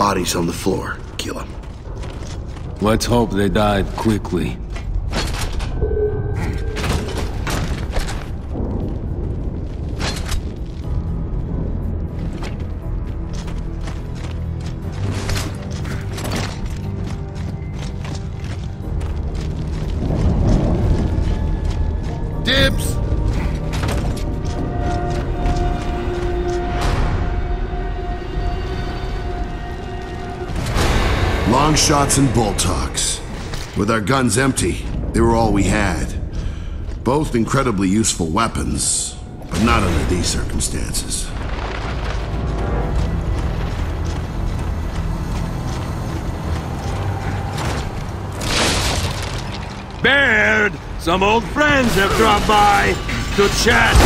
bodies on the floor. Kill them. Let's hope they died quickly. Dibs! Long shots and bolt hawks. With our guns empty, they were all we had. Both incredibly useful weapons, but not under these circumstances. Baird! Some old friends have dropped by to chat.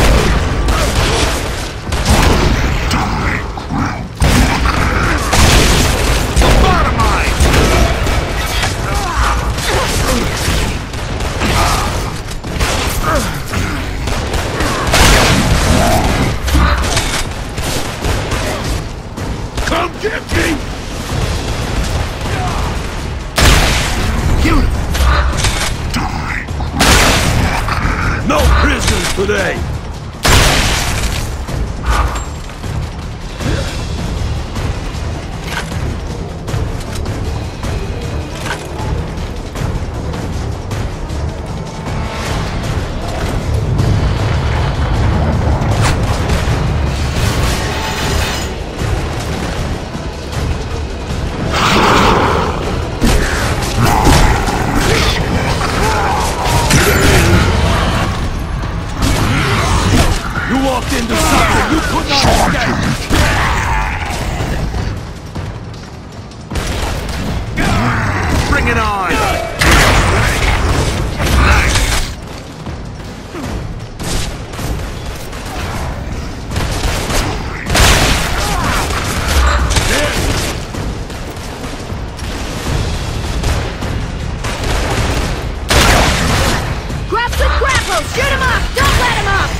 Come get me! No prisoners today! You walked into something you could not escape! Bring it on! Grab some grapple! Shoot him up! Don't let him up!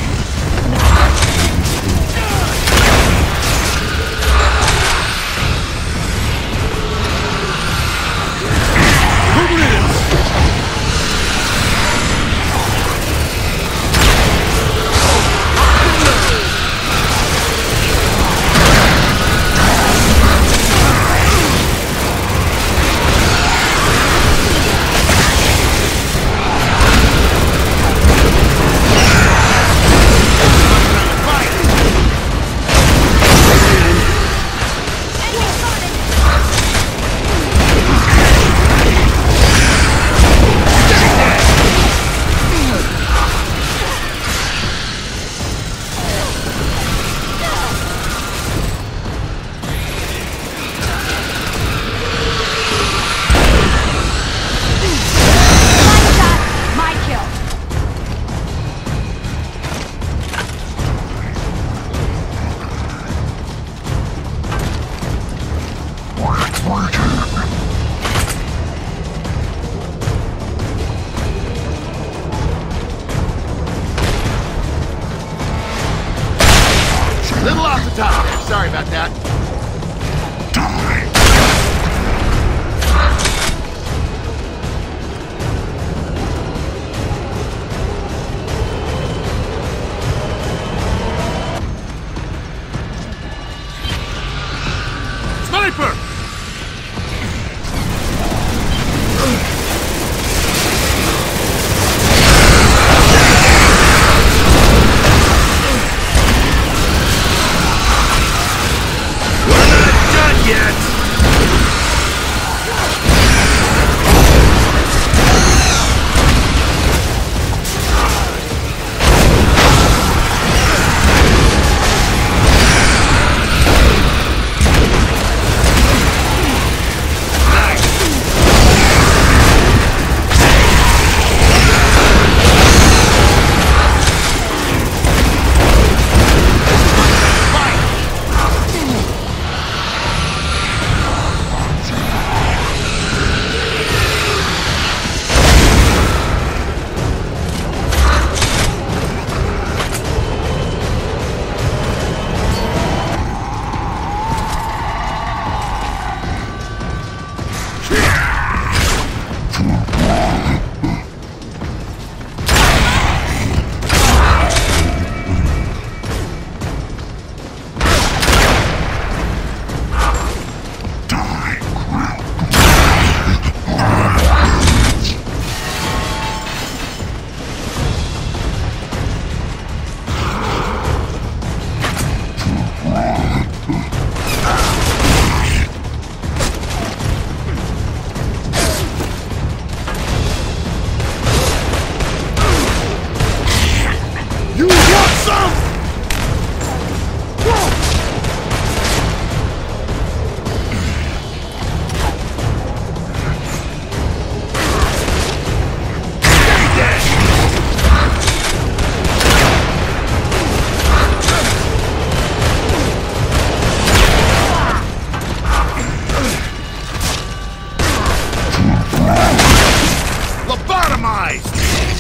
surprised!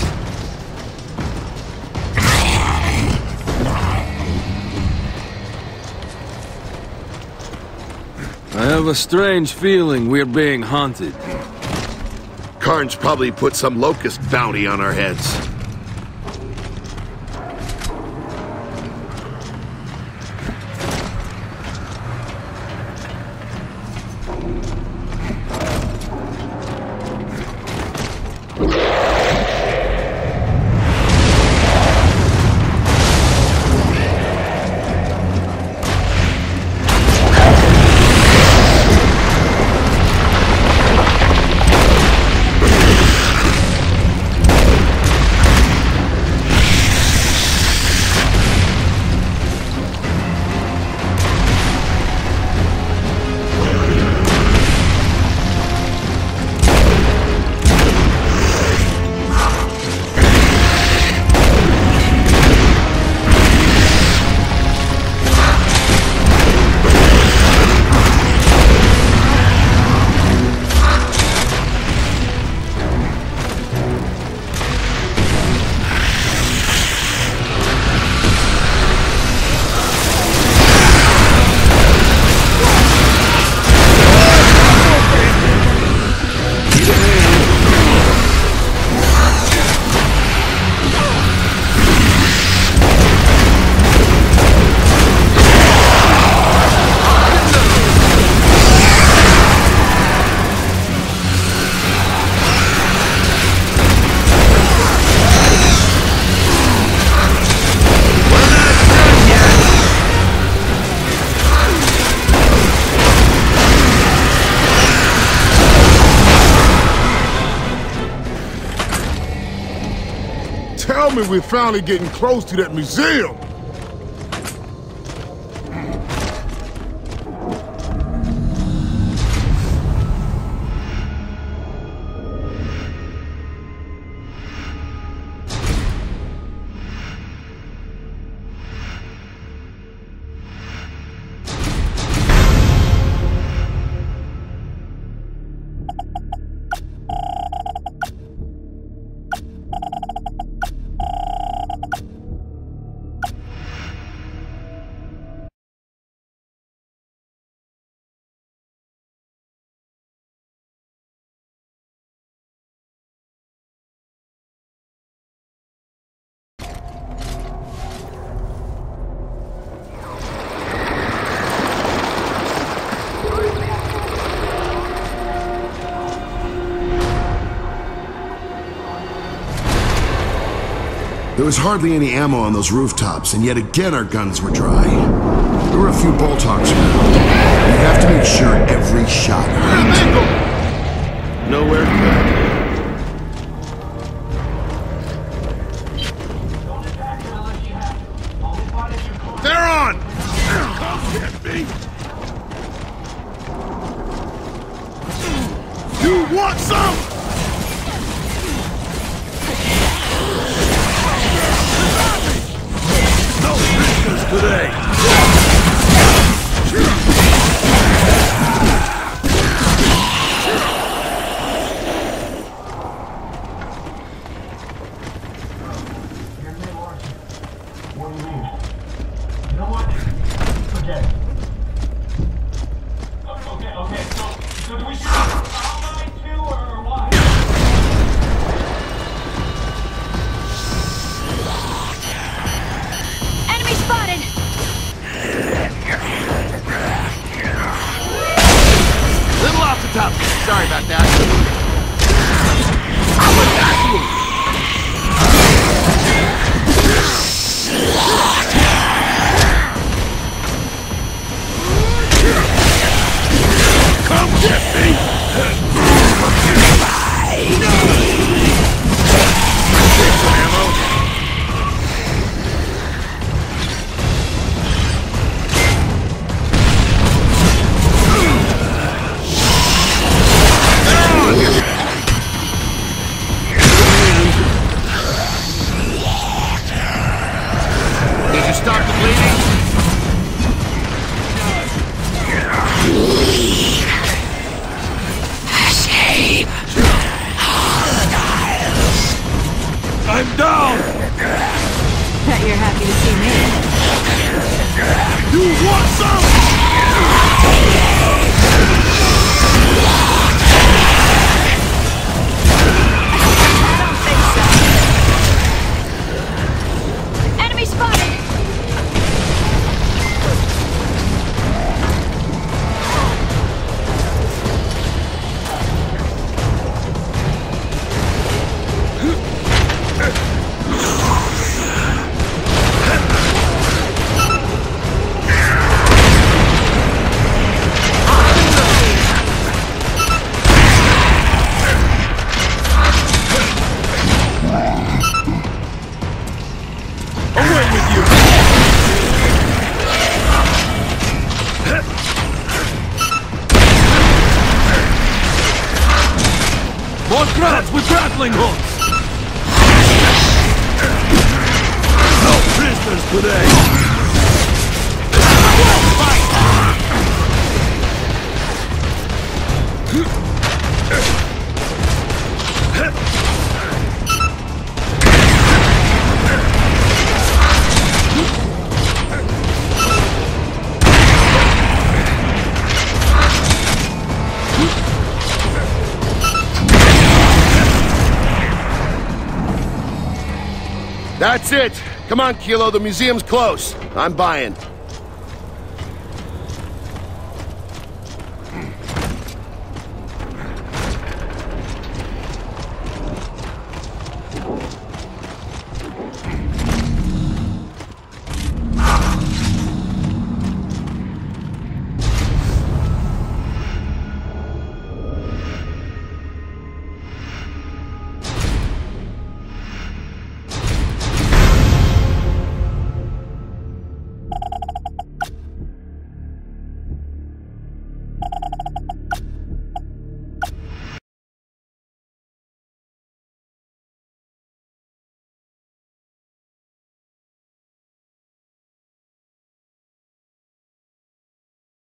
I have a strange feeling we're being haunted. Karn's probably put some locust bounty on our heads. Tell me we're finally getting close to that museum! There was hardly any ammo on those rooftops, and yet again our guns were dry. There were a few bolt hogs around. We have to make sure every shot hits. Nowhere good. They're on! Come get me! You want some? No prisoners today! Sorry about that. Come get me! Stop the bleeding! crowds with grappling hooks! No prisoners today! That's it. Come on, Kilo. The museum's close. I'm buying.